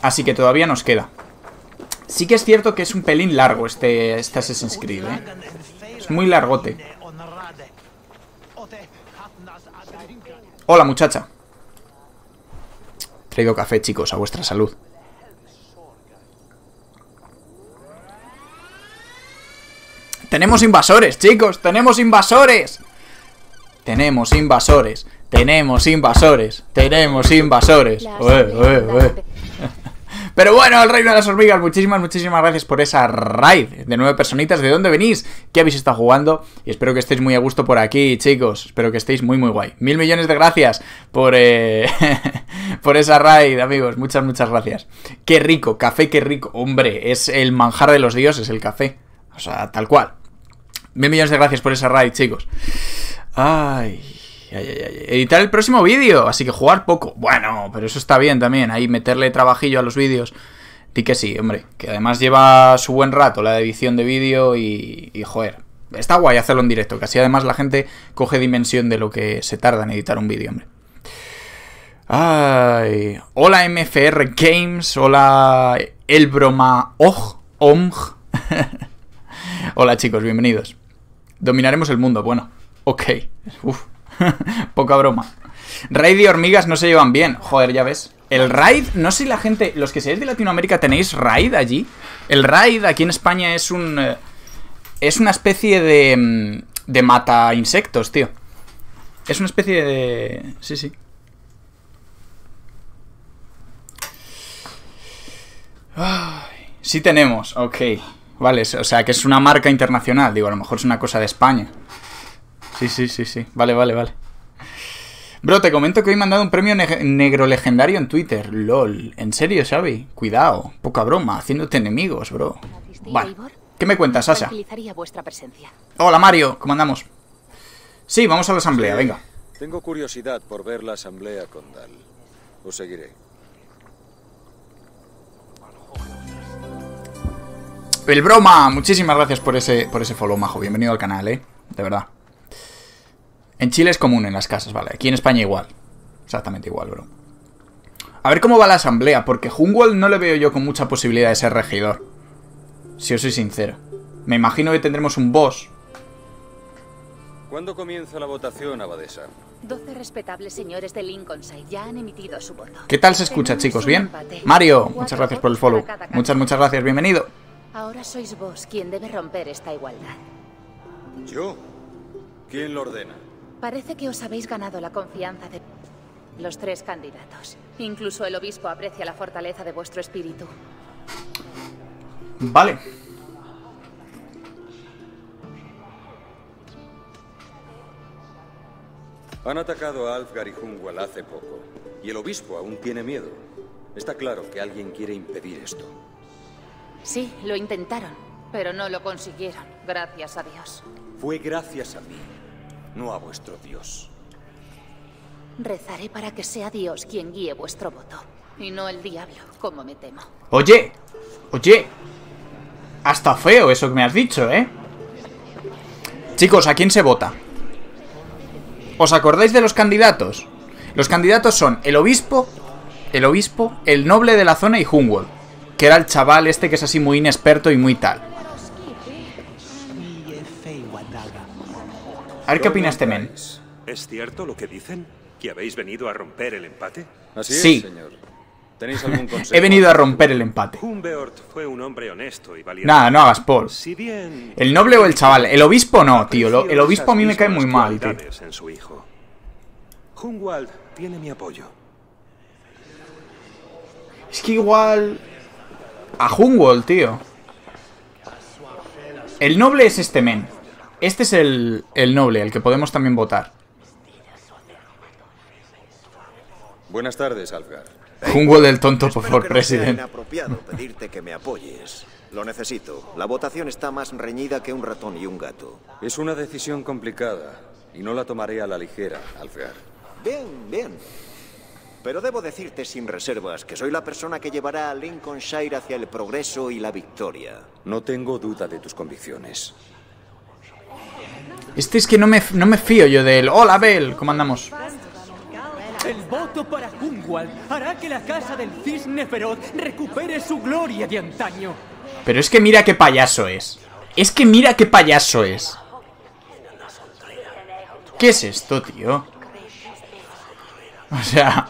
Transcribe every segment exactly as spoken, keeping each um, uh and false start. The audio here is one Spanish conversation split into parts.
Así que todavía nos queda. Sí que es cierto que es un pelín largo este, este Assassin's Creed, ¿eh? Es muy largote. Hola, muchacha. He traído café, chicos, a vuestra salud. Tenemos invasores, chicos, tenemos invasores. Tenemos invasores. Tenemos invasores. Tenemos invasores. Ué, ué, ué. Pero bueno, el reino de las hormigas, muchísimas, muchísimas gracias por esa raid de nueve personitas. ¿De dónde venís? ¿Qué habéis estado jugando? Y espero que estéis muy a gusto por aquí, chicos. Espero que estéis muy, muy guay. Mil millones de gracias por, eh, por esa raid, amigos. Muchas, muchas gracias. Qué rico, café, qué rico. Hombre, es el manjar de los dioses, el café. O sea, tal cual. Mil millones de gracias por esa raid, chicos. Ay... Ay, ay, ay. Editar el próximo vídeo, así que jugar poco. Bueno, pero eso está bien también. Ahí meterle trabajillo a los vídeos. Di que sí, hombre. Que además lleva su buen rato la edición de vídeo y, y joder. Está guay hacerlo en directo, que así además la gente coge dimensión de lo que se tarda en editar un vídeo, hombre. Ay. Hola M F R Games. Hola Elbroma Og. Omg. Hola chicos, bienvenidos. Dominaremos el mundo, bueno. Ok. Uf. Poca broma. Raid y hormigas no se llevan bien. Joder, ya ves. El raid, no sé si la gente, los que seáis de Latinoamérica, ¿tenéis raid allí? El raid aquí en España es un... Eh, es una especie de... De mata insectos, tío. Es una especie de... Sí, sí. Ay, sí tenemos, ok. Vale, o sea que es una marca internacional. Digo, a lo mejor es una cosa de España. Sí, sí, sí, sí. Vale, vale, vale. Bro, te comento que hoy me han dado un premio ne negro legendario en Twitter. LOL. ¿En serio, Xavi? Cuidado. Poca broma. Haciéndote enemigos, bro. Vale. ¿Qué me cuentas, Sasha? Hola, Mario. ¿Cómo andamos? Sí, vamos a la asamblea, venga. Tengo curiosidad por ver la asamblea condal. Os seguiré. El broma. Muchísimas gracias por ese, por ese follow, majo. Bienvenido al canal, eh. De verdad. En Chile es común en las casas, vale. Aquí en España igual. Exactamente igual, bro. A ver cómo va la asamblea, porque Hunwald no le veo yo con mucha posibilidad de ser regidor. Si os soy sincero. Me imagino que tendremos un boss. ¿Cuándo comienza la votación, abadesa? doce respetables señores de Lincolnshire ya han emitido su voto. ¿Qué tal se escucha, chicos? ¿Bien? Mario, muchas gracias por el follow. Muchas, muchas gracias. Bienvenido. Ahora sois vos quien debe romper esta igualdad. ¿Yo? ¿Quién lo ordena? Parece que os habéis ganado la confianza de los tres candidatos. Incluso el obispo aprecia la fortaleza de vuestro espíritu. Vale. Han atacado a Alfgar y Hunwald hace poco. Y el obispo aún tiene miedo. Está claro que alguien quiere impedir esto. Sí, lo intentaron, pero no lo consiguieron, gracias a Dios. Fue gracias a mí, no a vuestro Dios. Rezaré para que sea Dios quien guíe vuestro voto, y no el diablo, como me temo. Oye, oye. Hasta feo eso que me has dicho, ¿eh? Chicos, ¿a quién se vota? ¿Os acordáis de los candidatos? Los candidatos son el obispo, el obispo, el noble de la zona y Hunwald, que era el chaval este que es así muy inexperto y muy tal. A ver qué opina este men. ¿Es cierto lo que dicen? ¿Que habéis venido a romper el empate? Así Sí. es, señor. ¿Tenéis algún consejo? He venido a romper el empate. Humbert fue un hombre honesto y valiente. Nada, no hagas Paul. Si bien... ¿El noble o el chaval? El obispo no, tío. Lo- El obispo a mí me cae muy mal, tío. En su hijo. Hunwald tiene mi apoyo. Es que igual... A Hunwald, tío. El noble es este men. Este es el, el noble, el que podemos también votar. Buenas tardes, Alfgar. Hunwald el tonto Espero for que no sea president. inapropiado pedirte que me apoyes. Lo necesito. La votación está más reñida que un ratón y un gato. Es una decisión complicada y no la tomaré a la ligera, Alfgar. Bien, bien. Pero debo decirte sin reservas que soy la persona que llevará a Lincolnshire hacia el progreso y la victoria. No tengo duda de tus convicciones. Este es que no me, no me fío yo de él. Hola, Bel, ¿cómo andamos? El voto para Hunwald hará que la casa del cisne feroz recupere su gloria de antaño. Pero es que mira qué payaso es. Es que mira qué payaso es. ¿Qué es esto, tío? O sea...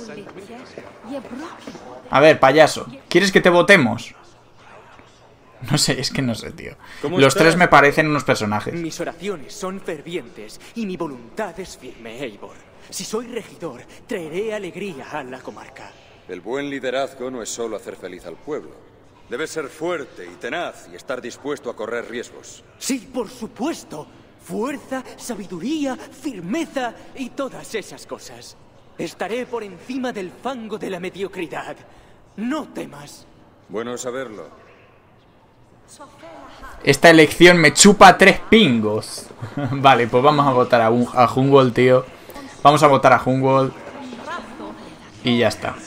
A ver, payaso, ¿quieres que te votemos? No sé, es que no sé, tío. Los tres me parecen unos personajes. Mis oraciones son fervientes y mi voluntad es firme, Eivor. Si soy regidor, traeré alegría a la comarca. El buen liderazgo no es solo hacer feliz al pueblo. Debes ser fuerte y tenaz y estar dispuesto a correr riesgos. Sí, por supuesto. Fuerza, sabiduría, firmeza y todas esas cosas. Estaré por encima del fango de la mediocridad. No temas. Bueno saberlo. Esta elección me chupa tres pingos. Vale, pues vamos a votar a, un, a Hunwald, tío. Vamos a votar a Hunwald. Y ya está.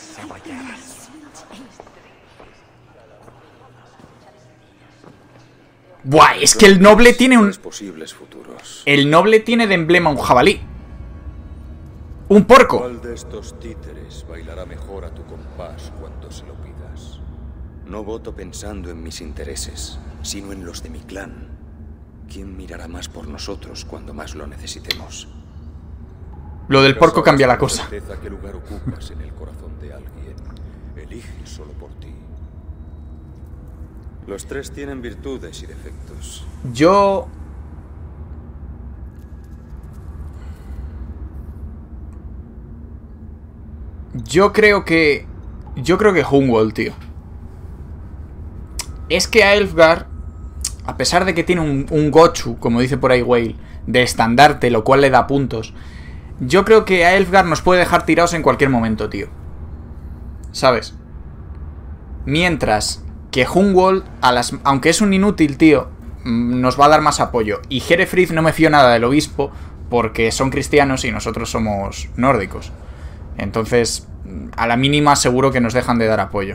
Buah, es que el noble tiene un... posibles futuros. El noble tiene de emblema un jabalí. Un porco. ¿Cuál de estos títeres bailará mejor a tu compás cuando se lo pidas? No voto pensando en mis intereses, sino en los de mi clan. ¿Quién mirará más por nosotros cuando más lo necesitemos? Lo del porco cambia la cosa. ¿Qué lugar ocupas en el corazón de alguien? Elige solo por ti. Los tres tienen virtudes y defectos. Yo... Yo creo que... Yo creo que Hunwald, tío. Es que a Elfgar, a pesar de que tiene un, un Gochu, como dice por ahí Whale, de estandarte, lo cual le da puntos, yo creo que a Elfgar nos puede dejar tirados en cualquier momento, tío. ¿Sabes? Mientras que Hunwald, a las, aunque es un inútil, tío, nos va a dar más apoyo. Y Herefrith no me fío nada del obispo, porque son cristianos y nosotros somos nórdicos. Entonces, a la mínima seguro que nos dejan de dar apoyo.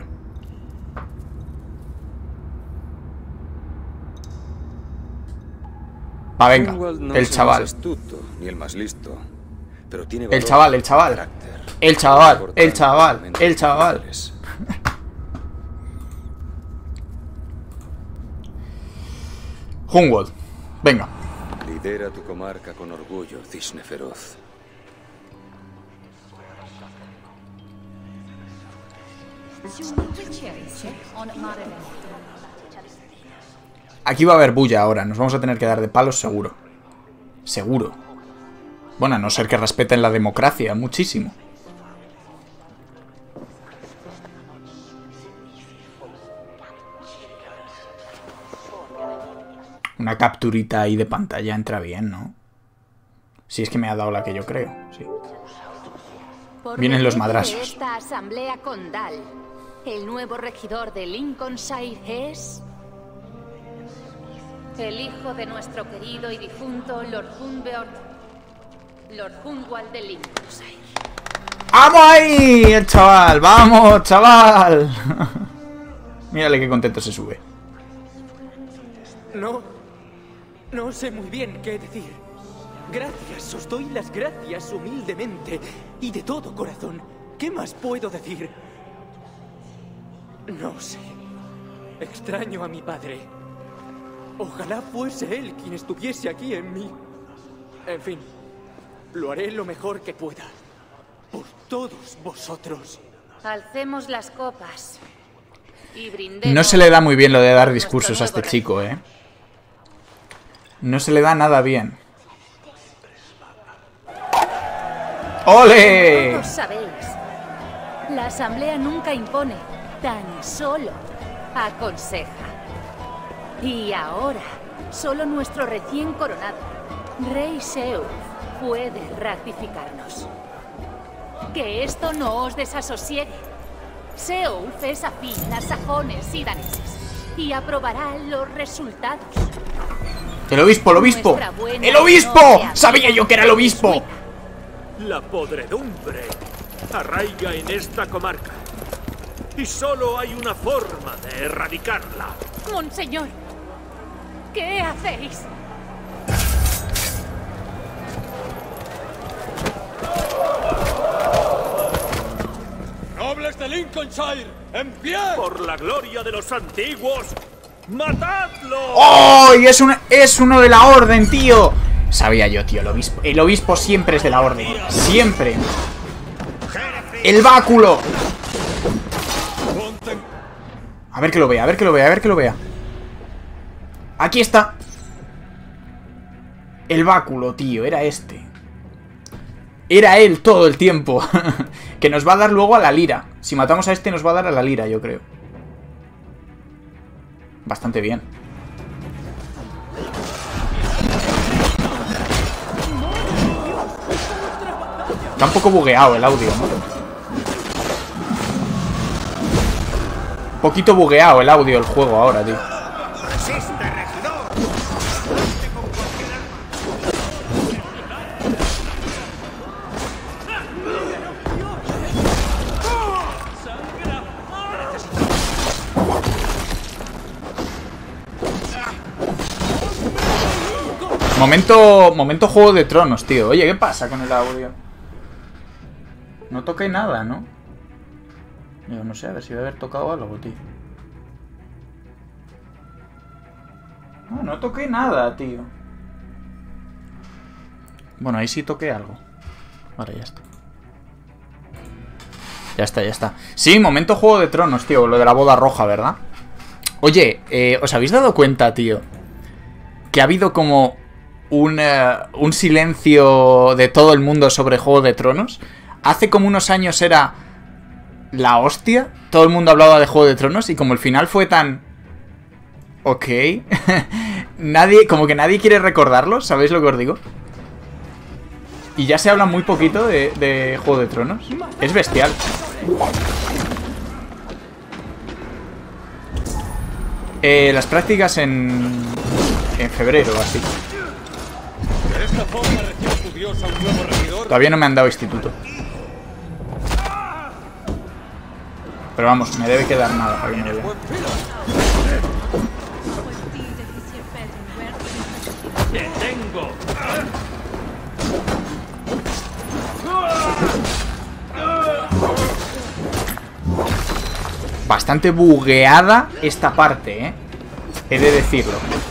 Va, venga, no el chaval. Es astuto, ni el más listo, pero tiene El chaval, el chaval. carácter. El chaval, el chaval, el chaval. Hunwald, venga. Lidera tu comarca con orgullo, cisne feroz. Aquí va a haber bulla ahora. Nos vamos a tener que dar de palos seguro. Seguro. Bueno, a no ser que respeten la democracia muchísimo. Una capturita ahí de pantalla entra bien, ¿no? Si es que me ha dado la que yo creo, sí. Vienen los madrazos. Esta asamblea condal, el nuevo regidor de Lincolnshire es... el hijo de nuestro querido y difunto Lord Hunbeort, Lord Hunwald de Lincolnshire. ¡Vamos ahí! El chaval, ¡vamos, chaval! Mírale qué contento se sube. No, no sé muy bien qué decir. Gracias, os doy las gracias humildemente y de todo corazón. ¿Qué más puedo decir? No sé. Extraño a mi padre. Ojalá fuese él quien estuviese aquí en mí. En fin, lo haré lo mejor que pueda. Por todos vosotros. Alcemos las copas y brindemos. No se le da muy bien lo de dar discursos a este chico, ¿eh? No se le da nada bien. ¡Ole! Todos sabéis, la asamblea nunca impone, tan solo aconseja. Y ahora, solo nuestro recién coronado, Rey Seulf, puede ratificarnos. Que esto no os desasosiegue. Seulf es afín a sajones y daneses y aprobará los resultados. ¡El obispo, el obispo! ¡El obispo! ¡Sabía yo que era el obispo! La podredumbre arraiga en esta comarca. Y solo hay una forma de erradicarla. Monseñor, ¿qué hacéis? de Lincolnshire, en pie. Por la gloria de los antiguos, ¡matadlo! ¡Oh! Y es, un, es uno de la orden, tío. Sabía yo, tío, el obispo. El obispo siempre es de la orden. Siempre. El báculo. A ver que lo vea, a ver que lo vea, a ver que lo vea. Aquí está. El báculo, tío, era este. Era él todo el tiempo. Que nos va a dar luego a la lira. Si matamos a este nos va a dar a la lira, yo creo. Bastante bien. Está un poco bugueado el audio, ¿no? Un poquito bugueado el audio del juego ahora, tío. Momento, momento Juego de Tronos, tío. Oye, ¿qué pasa con el audio? No toqué nada, ¿no? Yo no sé, a ver si voy a haber tocado algo, tío. No, no toqué nada, tío. Bueno, ahí sí toqué algo. Vale, ya está. Ya está, ya está. Sí, momento Juego de Tronos, tío. Lo de la boda roja, ¿verdad? Oye, eh, ¿os habéis dado cuenta, tío? Que ha habido como un, uh, un silencio de todo el mundo sobre Juego de Tronos. Hace como unos años era la hostia. Todo el mundo hablaba de Juego de Tronos. Y como el final fue tan... Ok. Nadie, como que nadie quiere recordarlo. ¿Sabéis lo que os digo? Y ya se habla muy poquito de, de Juego de Tronos. Es bestial. Eh, las prácticas en... En febrero, así. Todavía no me han dado instituto. Pero vamos, me debe quedar nada para que me lo vean. ¡Detengo! Bastante bugueada esta parte, ¿eh? He de decirlo.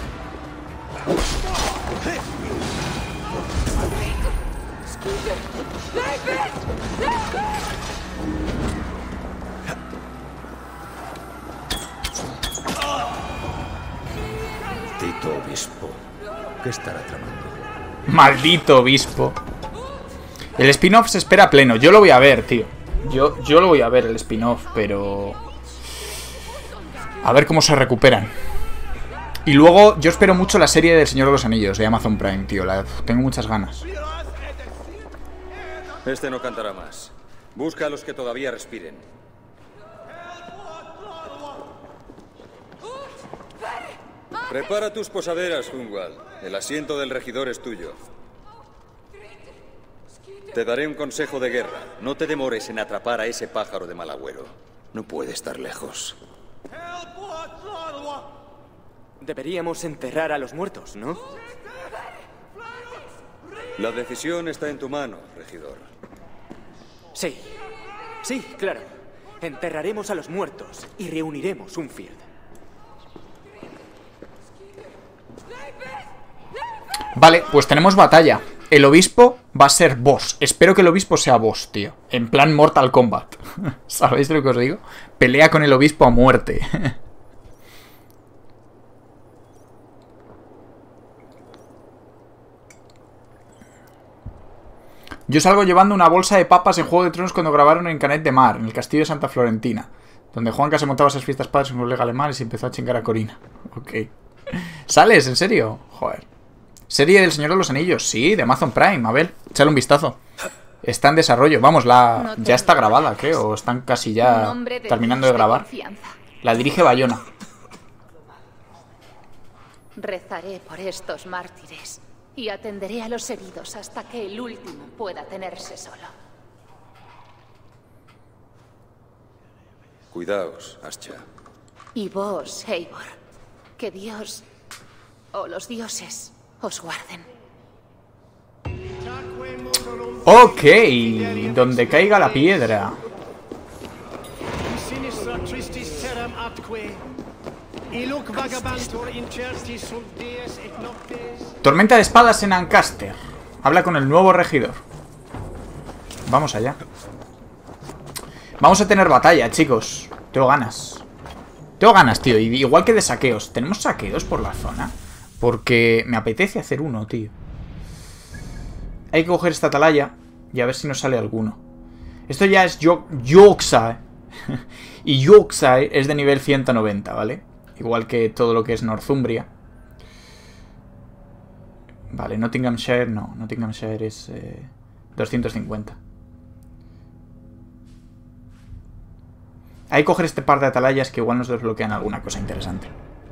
Maldito obispo. ¿Qué estará tramando? Maldito obispo. El spin-off se espera pleno. Yo lo voy a ver, tío. Yo, yo lo voy a ver, el spin-off, pero... A ver cómo se recuperan. Y luego, yo espero mucho la serie del Señor de los Anillos de Amazon Prime, tío. La, tengo muchas ganas. Este no cantará más. Busca a los que todavía respiren. Prepara tus posaderas, Hunwald. El asiento del regidor es tuyo. Te daré un consejo de guerra. No te demores en atrapar a ese pájaro de mal agüero. No puede estar lejos. Deberíamos enterrar a los muertos, ¿no? La decisión está en tu mano, regidor. Sí. Sí, claro. Enterraremos a los muertos y reuniremos un field. Vale, pues tenemos batalla. El obispo va a ser boss. Espero que el obispo sea boss, tío. En plan Mortal Kombat. ¿Sabéis lo que os digo? Pelea con el obispo a muerte. Yo salgo llevando una bolsa de papas en Juego de Tronos cuando grabaron en Canet de Mar, en el castillo de Santa Florentina, donde Juanca se montaba esas fiestas padres con un colega alemán y se empezó a chingar a Corina. Ok. ¿Sales? ¿En serio? Joder. Serie del Señor de los Anillos, sí, de Amazon Prime. A ver, échale un vistazo. Está en desarrollo. Vamos, la ya está grabada, creo. O están casi ya terminando de grabar. La dirige Bayona. Rezaré por estos mártires y atenderé a los heridos hasta que el último pueda tenerse solo. Cuidaos, Ascha. Y vos, Eivor, que Dios o los dioses os guarden. Ok, donde caiga la piedra. Tormenta de espadas en Ancaster. Habla con el nuevo regidor. Vamos allá. Vamos a tener batalla, chicos. Tengo ganas. Tengo ganas, tío. Igual que de saqueos. ¿Tenemos saqueos por la zona? Porque me apetece hacer uno, tío. Hay que coger esta atalaya y a ver si nos sale alguno. Esto ya es Yorkshire. Y Yorkshire es de nivel ciento noventa, ¿vale? Igual que todo lo que es Northumbria. Vale, Nottinghamshire no. Nottinghamshire es eh, doscientos cincuenta. Hay que coger este par de atalayas que igual nos desbloquean alguna cosa interesante.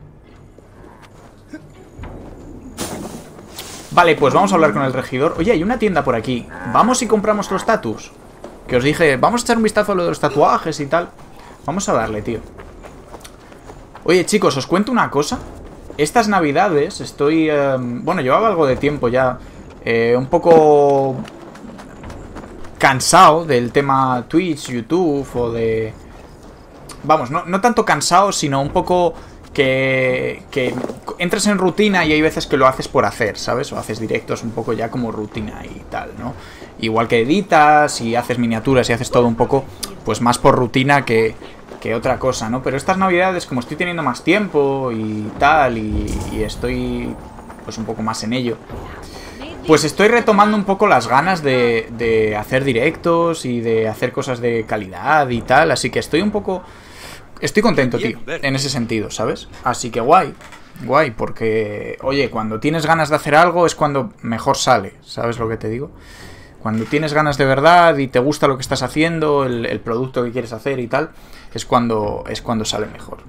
Vale, pues vamos a hablar con el regidor. Oye, hay una tienda por aquí. Vamos y compramos los tatus. Que os dije, vamos a echar un vistazo a lo de los tatuajes y tal. Vamos a darle, tío. Oye, chicos, os cuento una cosa. Estas navidades estoy... Eh, bueno, llevaba algo de tiempo ya. Eh, un poco... cansado del tema Twitch, YouTube o de... Vamos, no, no tanto cansado, sino un poco... Que, que entras en rutina y hay veces que lo haces por hacer, ¿sabes? O haces directos un poco ya como rutina y tal, ¿no? Igual que editas y haces miniaturas y haces todo un poco, pues más por rutina que, que otra cosa, ¿no? Pero estas navidades, como estoy teniendo más tiempo y tal, y, y estoy pues un poco más en ello, pues estoy retomando un poco las ganas de, de hacer directos y de hacer cosas de calidad y tal, así que estoy un poco... Estoy contento, tío, en ese sentido, ¿sabes? Así que guay, guay, porque, oye, cuando tienes ganas de hacer algo es cuando mejor sale, ¿sabes lo que te digo? Cuando tienes ganas de verdad y te gusta lo que estás haciendo, el, el producto que quieres hacer y tal, es cuando, es cuando sale mejor.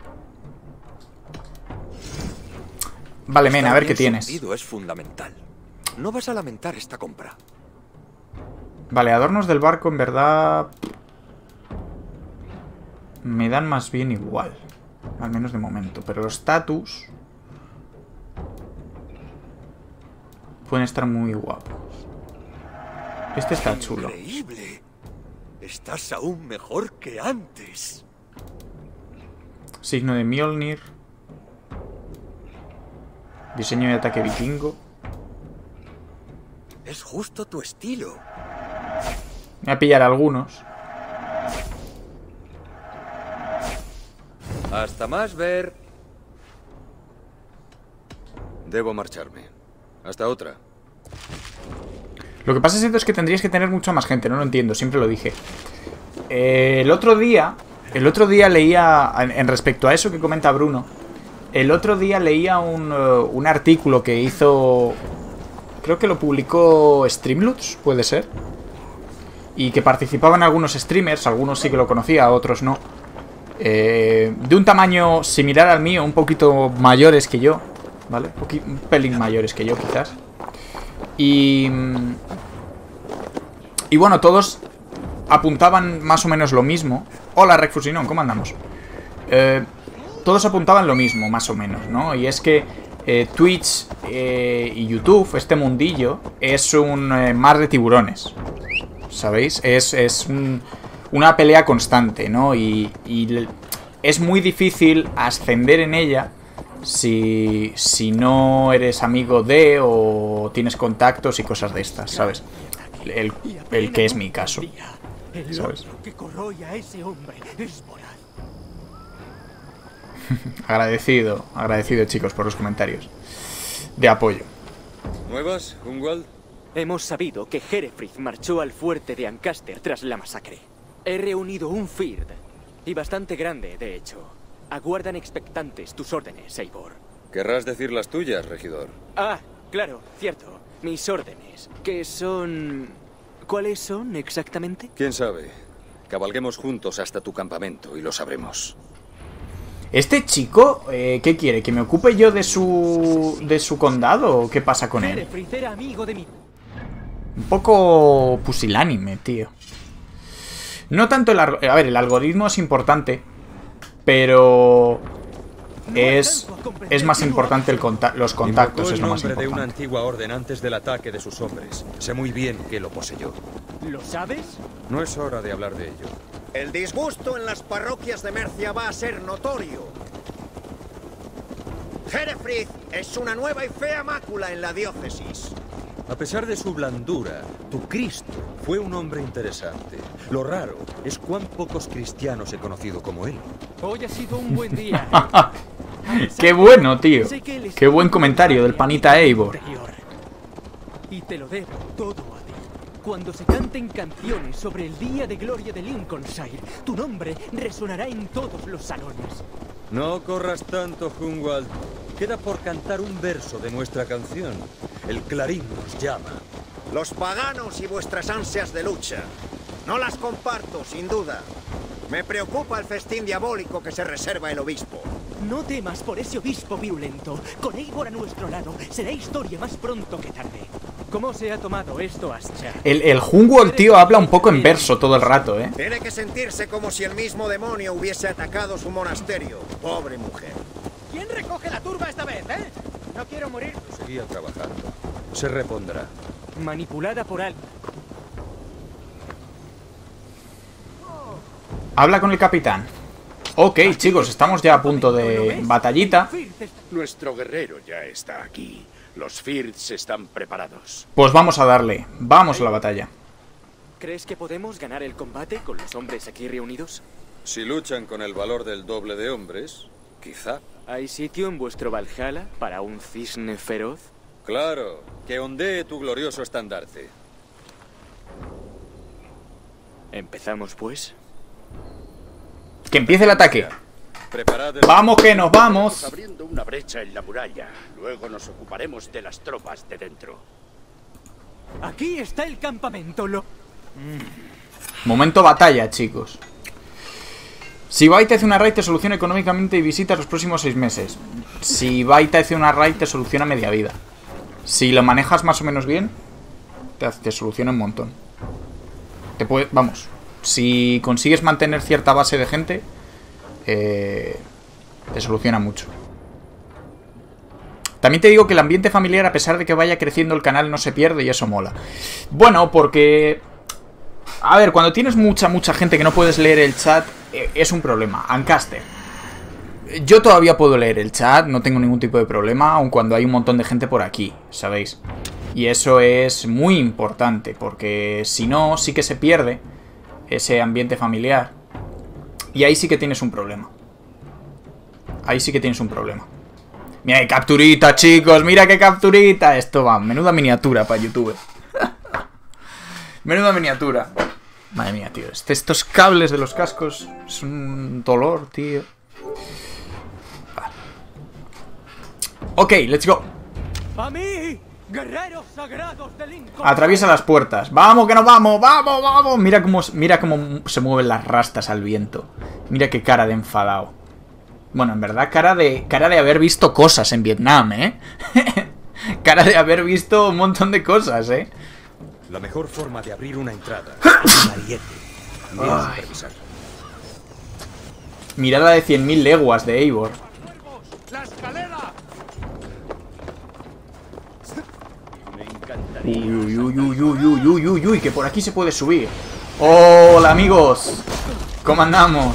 Vale, men, a ver qué tienes. Es fundamental. No vas a lamentar esta compra. Vale, adornos del barco, en verdad... me dan más bien igual. Al menos de momento. Pero los status pueden estar muy guapos. Este está chulo. Increíble. Estás aún mejor que antes. Signo de Mjolnir. Diseño de ataque vikingo. Es justo tu estilo. Voy a pillar algunos. Hasta más, ver. Debo marcharme. Hasta otra. Lo que pasa es que tendrías que tener mucha más gente, no lo entiendo, siempre lo dije. Eh, el otro día, el otro día leía, en, en respecto a eso que comenta Bruno, el otro día leía un, uh, un artículo que hizo, creo que lo publicó Streamloots, puede ser, y que participaban algunos streamers, algunos sí que lo conocía, otros no. Eh, de un tamaño similar al mío, un poquito mayores que yo, ¿vale? Un, un pelín mayores que yo, quizás. Y... Y bueno, todos apuntaban más o menos lo mismo. Hola, Recfusinón, ¿cómo andamos? Eh, todos apuntaban lo mismo, más o menos, ¿no? Y es que eh, Twitch eh, y YouTube, este mundillo, es un eh, mar de tiburones, ¿sabéis? Es, es un... una pelea constante, ¿no? Y, y es muy difícil ascender en ella si, si no eres amigo de o tienes contactos y cosas de estas, ¿sabes? El, el que es mi caso, ¿sabes? Agradecido, agradecido, chicos, por los comentarios de apoyo. ¿Nuevas, Ungwald? Hemos sabido que Herefrith marchó al fuerte de Ancaster tras la masacre. He reunido un Fird, y bastante grande, de hecho. Aguardan expectantes tus órdenes, Eivor. Querrás decir las tuyas, regidor. Ah, claro, cierto. Mis órdenes, que son... ¿Cuáles son exactamente? ¿Quién sabe? Cabalguemos juntos hasta tu campamento y lo sabremos. ¿Este chico eh, qué quiere? ¿Que me ocupe yo de su... de su condado? ¿O qué pasa con él? Herefrith era amigo de mi... Un poco pusilánime, tío. No tanto el... A ver, el algoritmo es importante, pero... Es... Es más importante el conta los contactos, es lo más importante. De una antigua orden antes del ataque de sus hombres. Sé muy bien que lo poseyó. ¿Lo sabes? No es hora de hablar de ello. El disgusto en las parroquias de Mercia va a ser notorio. Herefrith es una nueva y fea mácula en la diócesis. A pesar de su blandura, tu Cristo fue un hombre interesante. Lo raro es cuán pocos cristianos he conocido como él. Hoy ha sido un buen día. Qué bueno, tío. Qué buen comentario del panita Eivor. Y te lo debo todo a ti. Cuando se canten canciones sobre el día de gloria de Lincolnshire, tu nombre resonará en todos los salones. No corras tanto, Hunwald. Queda por cantar un verso de nuestra canción. El clarín nos llama. Los paganos y vuestras ansias de lucha. No las comparto, sin duda. Me preocupa el festín diabólico que se reserva el obispo. No temas por ese obispo virulento. Con Eivor a nuestro lado, será historia más pronto que tarde. ¿Cómo se ha tomado esto, Ascha? El, el Hunwald, tío, habla un poco en verso todo el rato, ¿eh? Tiene que sentirse como si el mismo demonio hubiese atacado su monasterio. Pobre mujer. ¿Quién recoge la turba esta vez, eh? No quiero morir. Seguía trabajando. Se repondrá. Manipulada por alguien. Habla con el capitán. Ok, chicos, estamos ya a punto de batallita. Nuestro guerrero ya está aquí. Los Firths están preparados. Pues vamos a darle. Vamos a la batalla. ¿Crees que podemos ganar el combate con los hombres aquí reunidos? Si luchan con el valor del doble de hombres, quizá. ¿Hay sitio en vuestro Valhalla para un cisne feroz? Claro, que ondee tu glorioso estandarte. ¿Empezamos, pues? Que empiece el ataque. Preparad el... Vamos que nos vamos. Abriendo una brecha en la muralla. Luego nos ocuparemos de las tropas de dentro. Aquí está el campamento, lo... Momento batalla, chicos. Si Vai te hace una raid te soluciona económicamente y visitas los próximos seis meses. Si Vai te hace una raid te soluciona media vida. Si lo manejas más o menos bien, te, te soluciona un montón. Te puede, vamos, si consigues mantener cierta base de gente, eh, te soluciona mucho. También te digo que el ambiente familiar, a pesar de que vaya creciendo el canal, no se pierde y eso mola. Bueno, porque... A ver, cuando tienes mucha, mucha gente que no puedes leer el chat, eh, es un problema. Ancaster. Yo todavía puedo leer el chat, no tengo ningún tipo de problema, aun cuando hay un montón de gente por aquí, ¿sabéis? Y eso es muy importante, porque si no, sí que se pierde ese ambiente familiar. Y ahí sí que tienes un problema. Ahí sí que tienes un problema. Mira qué capturita, chicos, mira qué capturita. Esto va, menuda miniatura para YouTube. Menuda miniatura. Madre mía, tío, este, estos cables de los cascos es un dolor, tío. Vale. Ok, let's go. ¡A mí! ¡Guerreros sagrados de Lincoln! Atraviesa las puertas. ¡Vamos, que nos vamos! ¡Vamos, vamos! Mira cómo, mira cómo se mueven las rastas al viento. Mira qué cara de enfadado. Bueno, en verdad, cara de, cara de haber visto cosas en Vietnam, ¿eh? Cara de haber visto un montón de cosas, ¿eh? La mejor forma de abrir una entrada. Mirada de cien mil leguas de Eivor. ¡La escalera! Uy, uy, uy, uy, uy, uy, uy, uy, uy, que por aquí se puede subir. Hola, amigos. ¿Cómo andamos?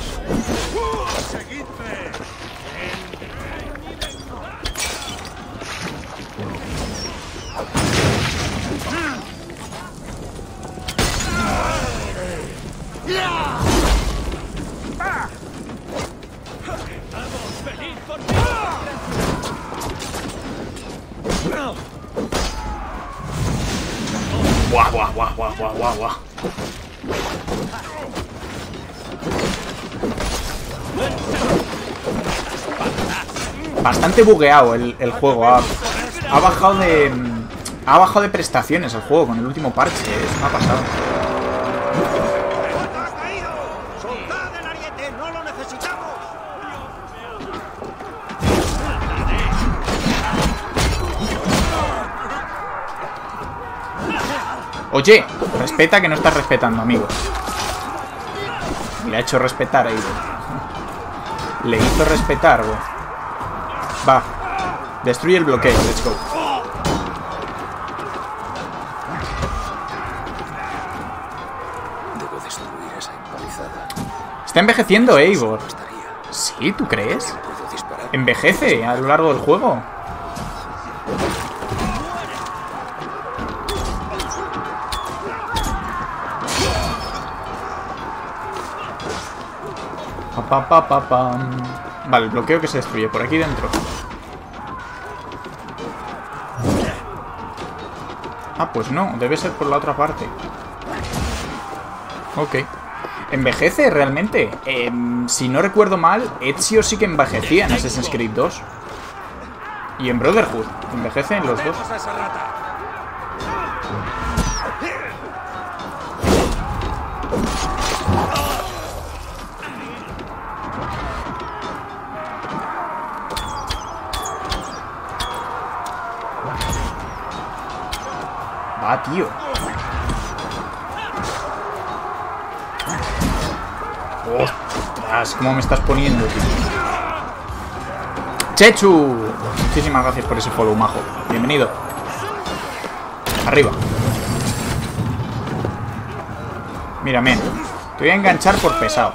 Guau, guau, guau, guau, guau, guau, guau. Bastante bugueado el, el juego. Ha, ha bajado de... Ha bajado de prestaciones el juego con el último parche. Eso me ha pasado. ¡Soltad el ariete! ¡No lo necesitamos! Oye, respeta que no estás respetando, amigo. Le ha hecho respetar ahí. Le hizo respetar, güey. Va. Destruye el bloqueo, let's go. Debo destruir esa empalizada. Está envejeciendo, Eivor. Sí, ¿tú crees? Puedo disparar Envejece a lo largo del juego. Pa, pa, pa, pa, pa. Vale, el bloqueo que se destruye por aquí dentro. Ah, pues no, debe ser por la otra parte. Ok. ¿Envejece realmente? Eh, si no recuerdo mal, Ezio sí que envejecía en Assassin's Creed dos. Y en Brotherhood. Envejece en los dos. Va, tío. Ostras, ¿cómo me estás poniendo, tío? Chechu, muchísimas gracias por ese follow, majo. Bienvenido. Arriba. Mírame. Te voy a enganchar por pesado.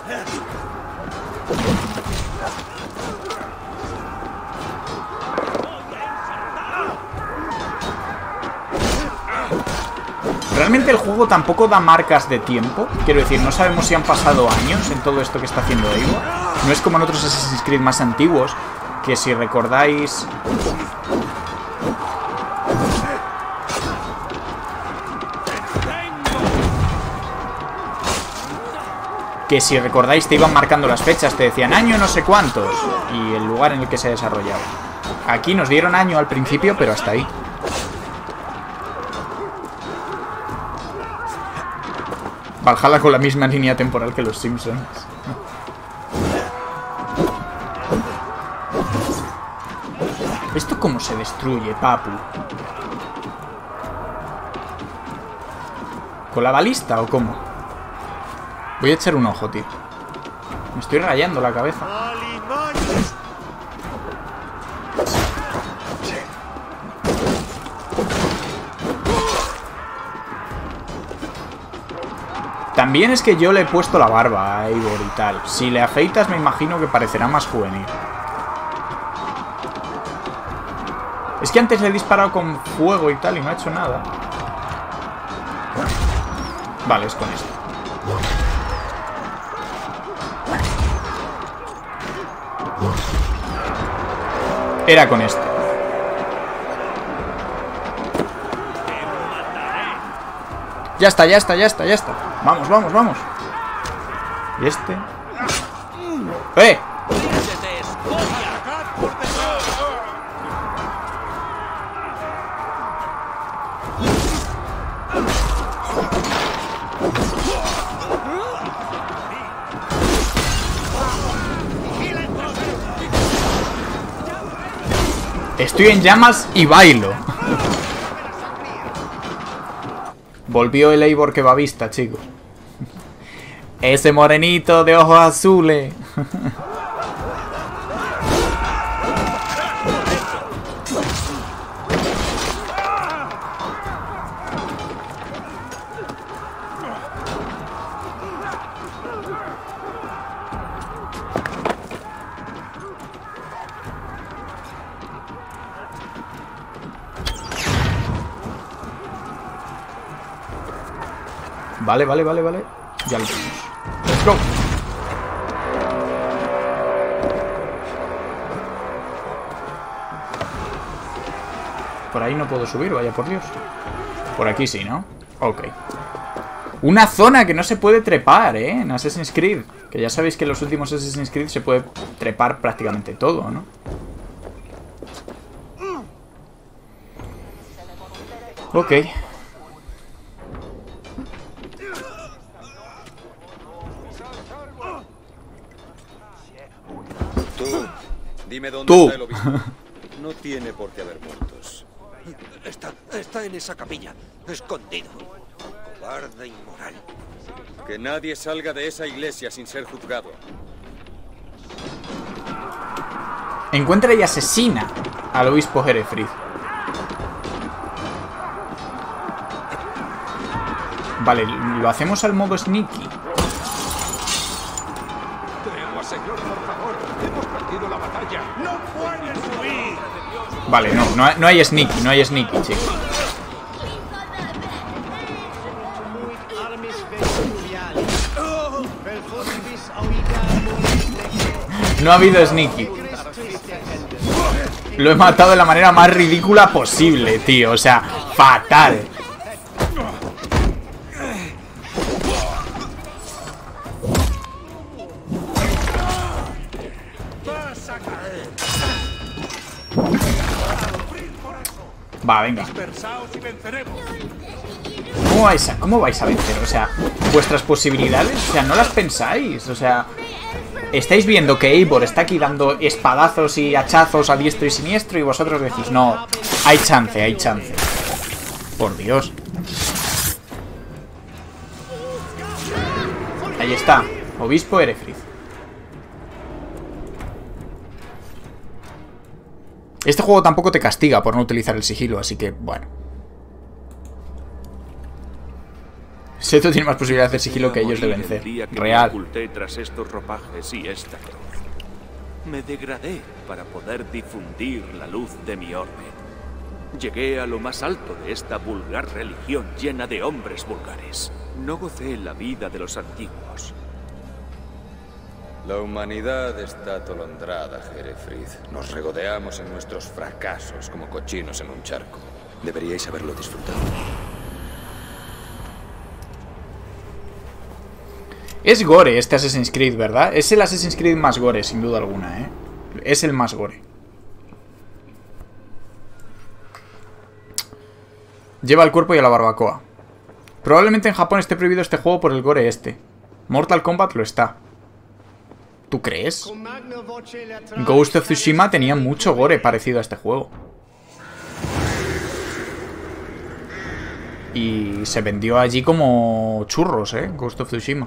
Realmente el juego tampoco da marcas de tiempo. Quiero decir, no sabemos si han pasado años en todo esto que está haciendo Eivor. No es como en otros Assassin's Creed más antiguos, que si recordáis... Que si recordáis te iban marcando las fechas, te decían año no sé cuántos y el lugar en el que se desarrollaba. Aquí nos dieron año al principio, pero hasta ahí. Valhalla con la misma línea temporal que los Simpsons. ¿Esto cómo se destruye, papu? ¿Con la balista o cómo? Voy a echar un ojo, tío. Me estoy rayando la cabeza. También es que yo le he puesto la barba a Eivor y tal. Si le afeitas me imagino que parecerá más juvenil. Es que antes le he disparado con fuego y tal y no ha hecho nada. Vale, es con esto. Era con esto. Ya está, ya está, ya está, ya está. Vamos, vamos, vamos. ¿Y este? ¡Eh! Estoy en llamas y bailo. Volvió el Eivor que va a vista, chicos. Ese morenito de ojos azules. Vale, vale, vale, vale. Ya lo tenemos. Let's go. Por ahí no puedo subir, vaya por Dios. Por aquí sí, ¿no? Ok. Una zona que no se puede trepar, ¿eh? En Assassin's Creed. Que ya sabéis que en los últimos Assassin's Creed se puede trepar prácticamente todo, ¿no? Ok. Tú, dime dónde Tú. está el obispo. No tiene por qué haber muertos. Está, está en esa capilla, escondido. Cobarde inmoral. Que nadie salga de esa iglesia sin ser juzgado. Encuentra y asesina al obispo Herefrith. Vale, lo hacemos al modo sneaky. señor, por favor. Hemos perdido la batalla. ¡No pueden subir! Vale, no, no, no hay sneaky, no hay sneaky, chicos. No ha habido sneaky. Lo he matado de la manera más ridícula posible, tío. O sea, fatal. Va, venga. ¿Cómo vais a, cómo vais a vencer? O sea, vuestras posibilidades, o sea, no las pensáis. O sea, estáis viendo que Eivor está aquí dando espadazos y hachazos a diestro y siniestro y vosotros decís, no, hay chance, hay chance. Por Dios. Ahí está, Obispo Erefrith. Este juego tampoco te castiga por no utilizar el sigilo, así que, bueno. Seto tiene más posibilidades de sigilo que ellos de vencer. Real. Me oculté tras estos ropajes y esta cruz. Me degradé para poder difundir la luz de mi orden. Llegué a lo más alto de esta vulgar religión llena de hombres vulgares. No gocé la vida de los antiguos. La humanidad está atolondrada, Herefrith. Nos regodeamos en nuestros fracasos como cochinos en un charco. Deberíais haberlo disfrutado. Es gore este Assassin's Creed, ¿verdad? Es el Assassin's Creed más gore, sin duda alguna, ¿eh? Es el más gore. Lleva el cuerpo y a la barbacoa. Probablemente en Japón esté prohibido este juego por el gore este. Mortal Kombat lo está. ¿Tú crees? Ghost of Tsushima tenía mucho gore parecido a este juego. Y se vendió allí como churros, ¿eh? Ghost of Tsushima.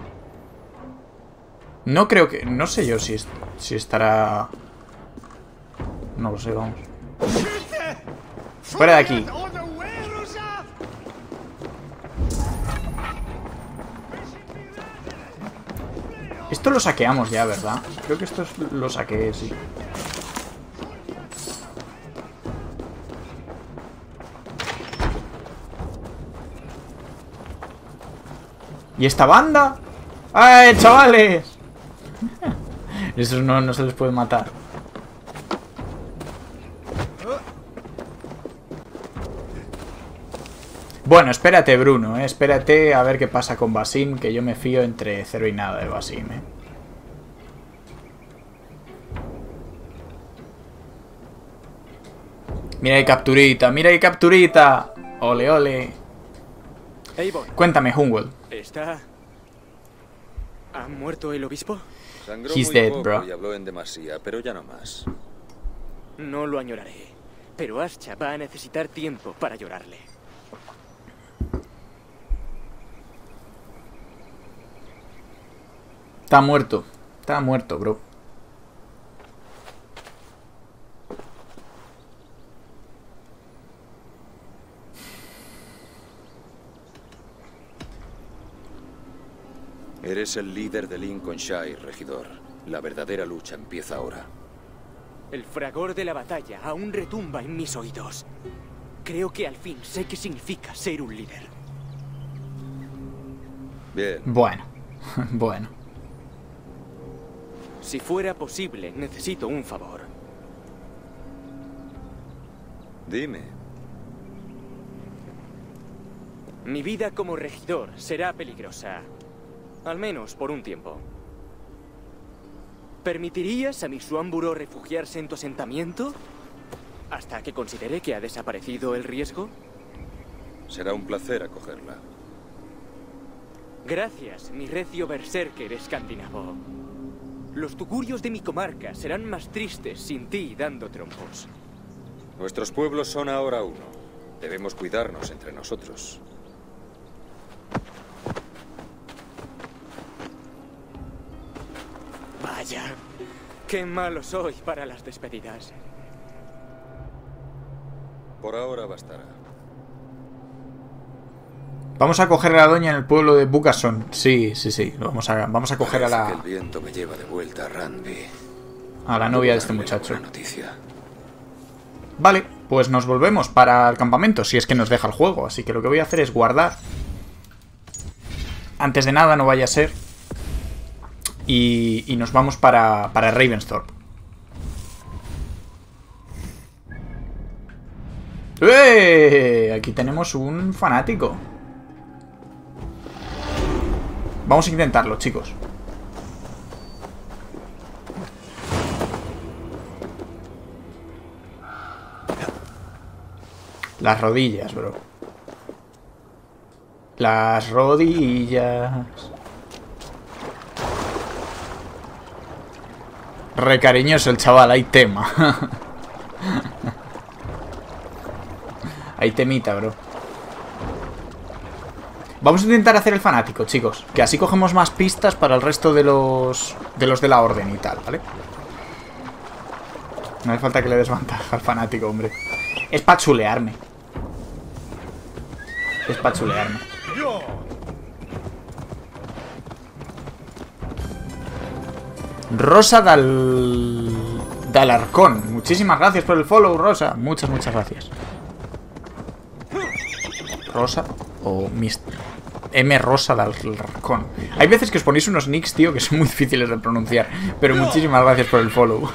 No creo que... No sé yo si, es, si estará... No lo sé, vamos. Fuera de aquí. Esto lo saqueamos ya, ¿verdad? Creo que esto es, lo saqueé, sí. ¿Y esta banda? ¡Ay, chavales! Esos no, no se les puede matar. Bueno, espérate, Bruno, ¿eh? Espérate a ver qué pasa con Basim, que yo me fío entre cero y nada de Basim, ¿eh? Mira qué capturita, mira qué capturita. Ole, ole. Eivor. Cuéntame, Hunwell. ¿Está... ¿Ha muerto el obispo? Sangró He's muy dead, poco bro. y habló en demasía, pero ya no más. No lo añoraré, pero Ascha va a necesitar tiempo para llorarle. Está muerto. Está muerto, bro. Eres el líder de Lincolnshire, regidor. La verdadera lucha empieza ahora. El fragor de la batalla aún retumba en mis oídos. Creo que al fin sé qué significa ser un líder. Bien. Bueno. Bueno. Si fuera posible, necesito un favor. Dime. Mi vida como regidor será peligrosa. Al menos por un tiempo. ¿Permitirías a mi Suamburo refugiarse en tu asentamiento? ¿Hasta que considere que ha desaparecido el riesgo? Será un placer acogerla. Gracias, mi recio berserker escandinavo. Los tugurios de mi comarca serán más tristes sin ti dando trompos. Nuestros pueblos son ahora uno. Debemos cuidarnos entre nosotros. Vaya, qué malo soy para las despedidas. Por ahora bastará. Vamos a coger a la doña en el pueblo de Bucason. Sí, sí, sí. Vamos a, vamos a coger a la... El viento me lleva de vuelta a Randby. A la novia de este muchacho. Buena noticia. Vale, pues nos volvemos para el campamento, si es que nos deja el juego. Así que lo que voy a hacer es guardar. Antes de nada, no vaya a ser. Y, y nos vamos para, para Ravensthorpe. ¡Eh! Aquí tenemos un fanático. Vamos a intentarlo, chicos. Las rodillas, bro. Las rodillas. Re cariñoso el chaval, hay tema. Hay temita, bro. Vamos a intentar hacer el fanático, chicos. Que así cogemos más pistas para el resto de los de los de la orden y tal, ¿vale? No hace falta que le des ventaja al fanático, hombre. Es para chulearme. Es para chulearme. Rosa Dal... Dalarcón. Muchísimas gracias por el follow, Rosa. Muchas, muchas gracias. Rosa o Mist... M. Rosa Dalarcón. Hay veces que os ponéis unos nicks, tío, que son muy difíciles de pronunciar. Pero muchísimas gracias por el follow.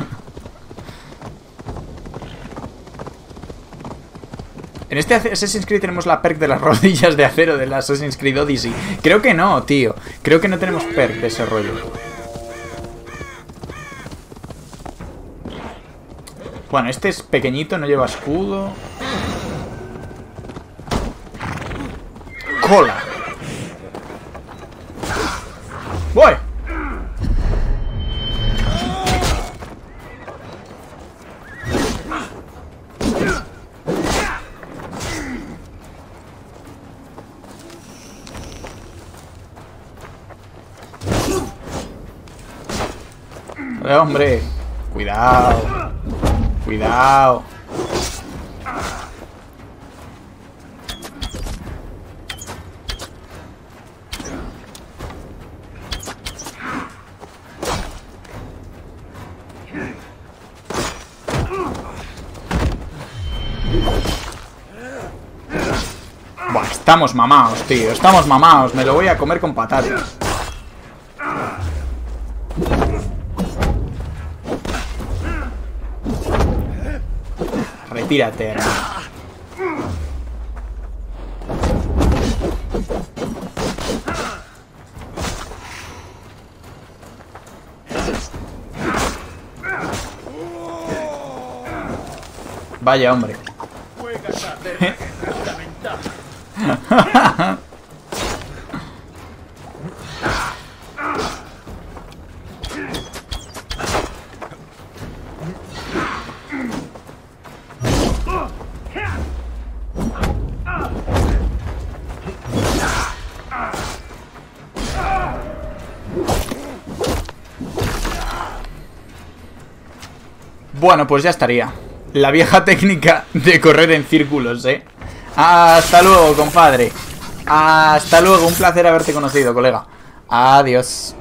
En este Assassin's Creed tenemos la perk de las rodillas de acero del Assassin's Creed Odyssey. Creo que no, tío. Creo que no tenemos perk de ese rollo. Bueno, este es pequeñito, no lleva escudo. ¡Cola! ¡Voy! Eh, hombre, cuidado. Cuidado. Buah, estamos mamados, tío. Estamos mamados. Me lo voy a comer con patatas. Retírate, hermano. Vaya, hombre. Bueno, pues ya estaría. La vieja técnica de correr en círculos, ¿eh? Hasta luego, compadre. Hasta luego, un placer haberte conocido, colega. Adiós.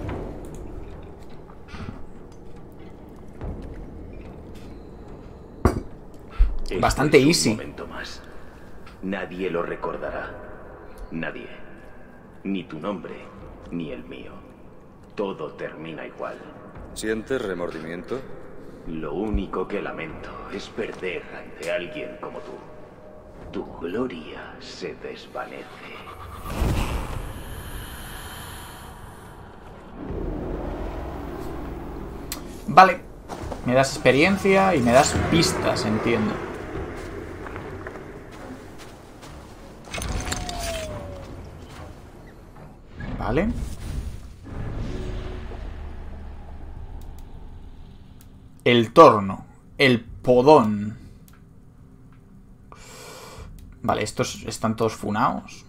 Bastante Esto es easy. Un momento más. Nadie lo recordará. Nadie. Ni tu nombre, ni el mío. Todo termina igual. ¿Sientes remordimiento? Lo único que lamento es perder ante alguien como tú. Tu gloria se desvanece. Vale. Me das experiencia y me das pistas, entiendo. Vale. El torno. El podón. Vale, estos están todos funados.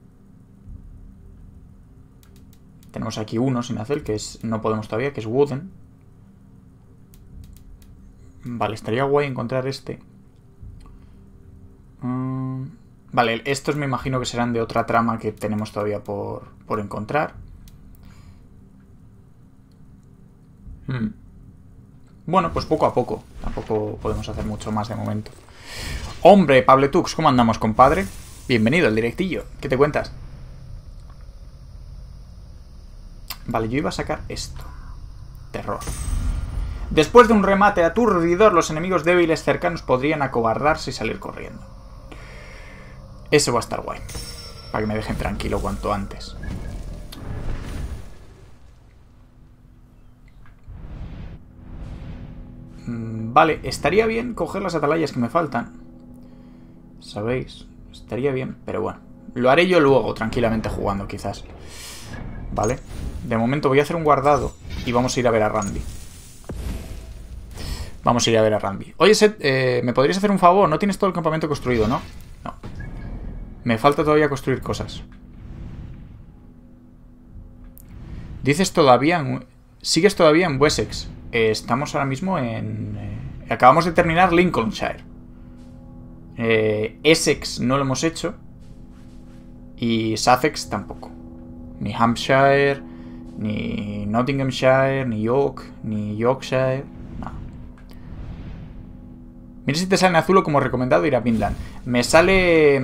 Tenemos aquí uno sin hacer, que es no podemos todavía, que es Wooden. Vale, estaría guay encontrar este. Mm, Vale, estos me imagino que serán de otra trama que tenemos todavía por, por encontrar. Hmm. Bueno, pues poco a poco. Tampoco podemos hacer mucho más de momento. Hombre, Pabletux, ¿cómo andamos, compadre? Bienvenido al directillo. ¿Qué te cuentas? Vale, yo iba a sacar esto. Terror. Después de un remate aturdidor, los enemigos débiles cercanos podrían acobardarse y salir corriendo. Eso va a estar guay. Para que me dejen tranquilo cuanto antes. Mm, vale, estaría bien coger las atalayas que me faltan. ¿Sabéis? Estaría bien, pero bueno. Lo haré yo luego, tranquilamente jugando, quizás. Vale. De momento voy a hacer un guardado y vamos a ir a ver a Randy. Vamos a ir a ver a Randy. Oye, Seth, eh, ¿me podrías hacer un favor? No tienes todo el campamento construido, ¿no? No. Me falta todavía construir cosas. Dices todavía... En... Sigues todavía en Wessex. Eh, estamos ahora mismo en... Eh, acabamos de terminar Lincolnshire. Eh, Essex no lo hemos hecho. Y Sussex tampoco. Ni Hampshire, ni Nottinghamshire, ni York, ni Yorkshire. No. Mira si te sale en azul o como recomendado ir a Vinland. Me sale...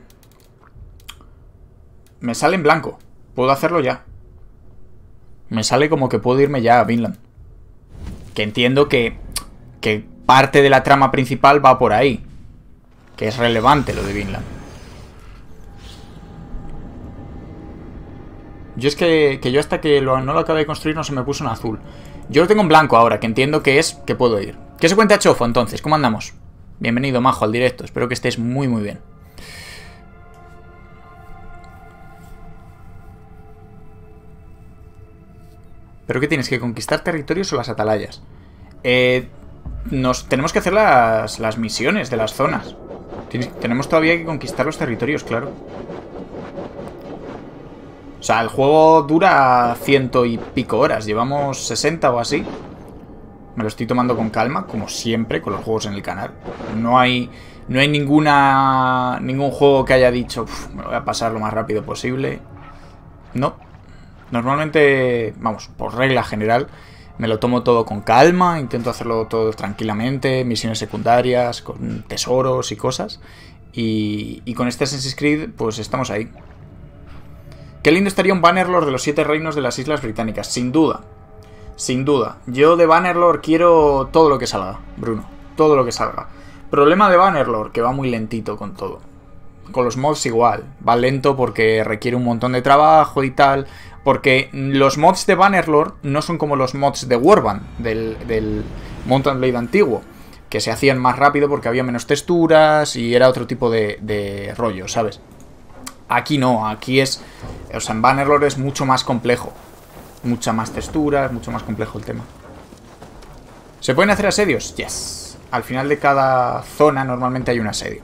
Me sale en blanco. Puedo hacerlo ya. Me sale como que puedo irme ya a Vinland. Que entiendo que... Que parte de la trama principal va por ahí. Que es relevante lo de Vinland. Yo es que, que yo hasta que lo, no lo acabé de construir no se me puso en azul. Yo lo tengo en blanco ahora, que entiendo que es que puedo ir. ¿Qué se cuenta, Chofo, entonces? ¿Cómo andamos? Bienvenido, majo, al directo. Espero que estés muy, muy bien. ¿Pero qué tienes? ¿Que conquistar territorios o las atalayas? Eh, nos tenemos que hacer las, las misiones de las zonas. Tenemos todavía que conquistar los territorios, claro. O sea, el juego dura ciento y pico horas. Llevamos sesenta o así. Me lo estoy tomando con calma, como siempre, con los juegos en el canal. No hay, no hay ninguna ningún juego que haya dicho, me lo voy a pasar lo más rápido posible. No. Normalmente, vamos, por regla general, me lo tomo todo con calma. Intento hacerlo todo tranquilamente. Misiones secundarias, con tesoros y cosas. Y, y con este Assassin's Creed, pues estamos ahí. Qué lindo estaría un Bannerlord de los siete reinos de las Islas Británicas. Sin duda. Sin duda. Yo de Bannerlord quiero todo lo que salga, Bruno. Todo lo que salga. Problema de Bannerlord, que va muy lentito con todo. Con los mods igual. Va lento porque requiere un montón de trabajo y tal. Porque los mods de Bannerlord no son como los mods de Warband, del, del Mount and Blade antiguo. Que se hacían más rápido porque había menos texturas y era otro tipo de, de rollo, ¿sabes? Aquí no, aquí es... O sea, en Bannerlord es mucho más complejo. Mucha más textura, es mucho más complejo el tema. ¿Se pueden hacer asedios? Yes. Al final de cada zona normalmente hay un asedio.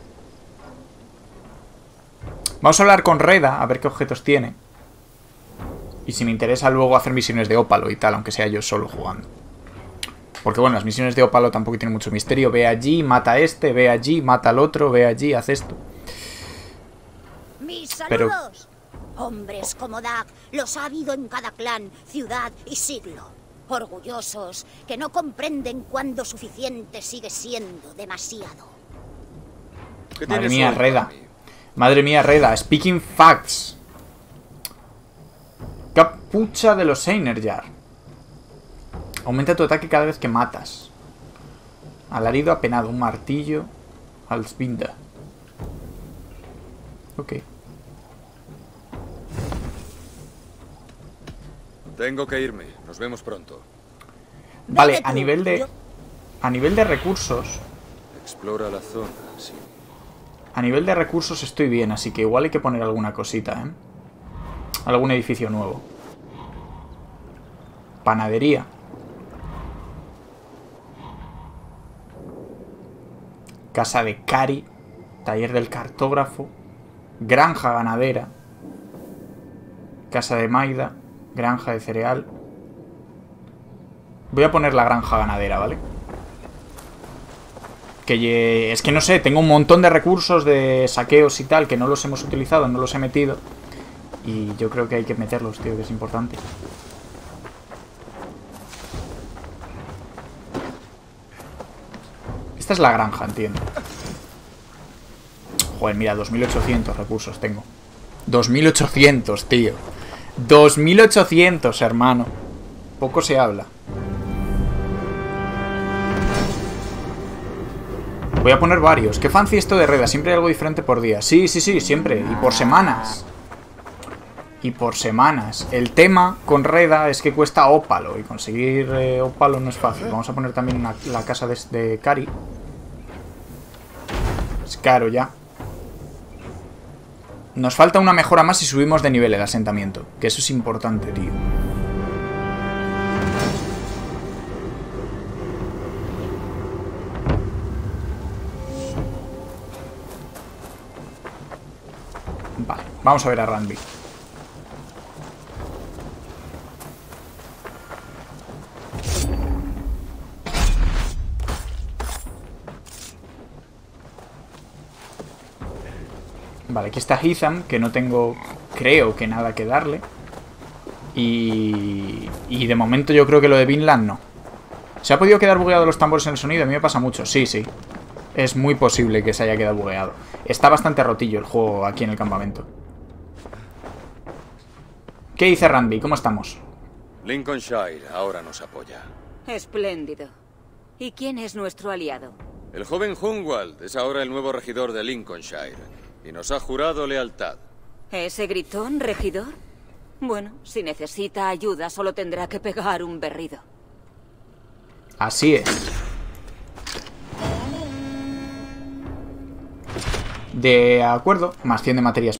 Vamos a hablar con Reda, a ver qué objetos tiene. Y si me interesa luego hacer misiones de ópalo y tal, aunque sea yo solo jugando. Porque bueno, las misiones de ópalo tampoco tienen mucho misterio. Ve allí, mata a este, ve allí, mata al otro, ve allí, haz esto. ¡Mis saludos! Pero... Hombres como Dag los ha habido en cada clan, ciudad y siglo. Orgullosos, que no comprenden cuándo suficiente sigue siendo demasiado. Madre mía, Reda. Madre mía, Reda. Speaking facts. Capucha de los Einerjar. Aumenta tu ataque cada vez que matas. Alarido apenado. Un martillo. Alsvinda. Ok. Tengo que irme. Nos vemos pronto. Vale, a nivel de... A nivel de recursos... Explora la zona, sí. A nivel de recursos estoy bien, así que igual hay que poner alguna cosita, ¿eh? Algún edificio nuevo. Panadería. Casa de Cari. Taller del cartógrafo. Granja ganadera. Casa de Maida. Granja de cereal. Voy a poner la granja ganadera, ¿vale? que, es que no sé, tengo un montón de recursos de saqueos y tal que no los hemos utilizado, no los he metido. Y yo creo que hay que meterlos, tío, que es importante. Esta es la granja, entiendo. Joder, mira, dos mil ochocientos recursos tengo. dos mil ochocientos, tío. dos mil ochocientos, hermano. Poco se habla. Voy a poner varios. Qué fancy esto de Reda. Siempre hay algo diferente por día. Sí, sí, sí, siempre. Y por semanas. Y por semanas. El tema con Reda es que cuesta ópalo. Y conseguir eh, ópalo no es fácil. Vamos a poner también una, la casa de, de Cari. Es caro ya. Nos falta una mejora más si subimos de nivel el asentamiento. Que eso es importante, tío. Vale, vamos a ver a Randvi. Vale, aquí está Hitham, que no tengo, creo que nada que darle. Y, y de momento yo creo que lo de Vinland no. ¿Se ha podido quedar bugueado los tambores en el sonido? A mí me pasa mucho, sí, sí. Es muy posible que se haya quedado bugueado. Está bastante rotillo el juego aquí en el campamento. ¿Qué dice Randvi? ¿Cómo estamos? Lincolnshire ahora nos apoya. Espléndido. ¿Y quién es nuestro aliado? El joven Hungwald es ahora el nuevo regidor de Lincolnshire y nos ha jurado lealtad. ¿Ese gritón, regidor? Bueno, si necesita ayuda solo tendrá que pegar un berrido. Así es. De acuerdo, más cien de materias